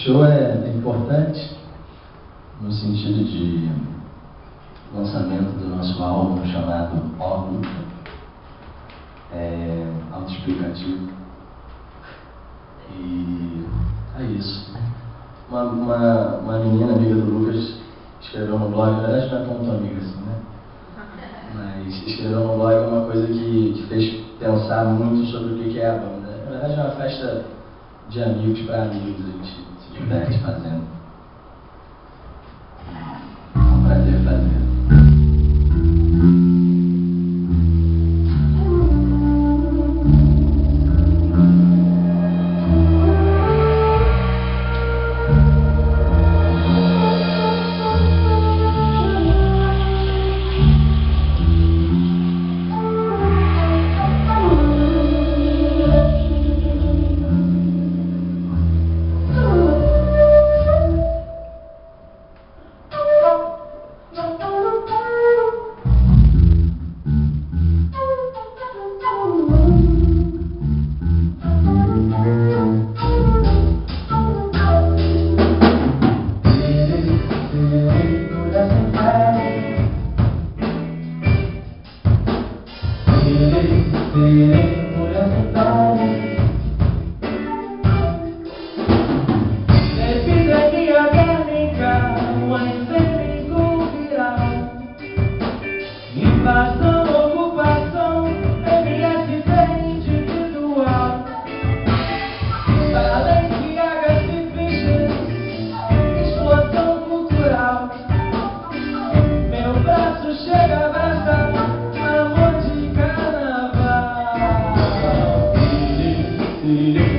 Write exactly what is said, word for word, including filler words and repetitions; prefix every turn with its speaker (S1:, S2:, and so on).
S1: show é importante no sentido de lançamento do nosso álbum chamado Ó Luta, é autoexplicativo, e é isso. Uma, uma, uma menina amiga do Lucas escreveu no blog, na verdade não é tão amiga assim, né? Mas escreveu no blog uma coisa que, que fez pensar muito sobre o que é a banda. Na verdade é uma festa de amigos para amigos, a gente se diverte fazendo. É um prazer fazer.
S2: Amor de carnaval.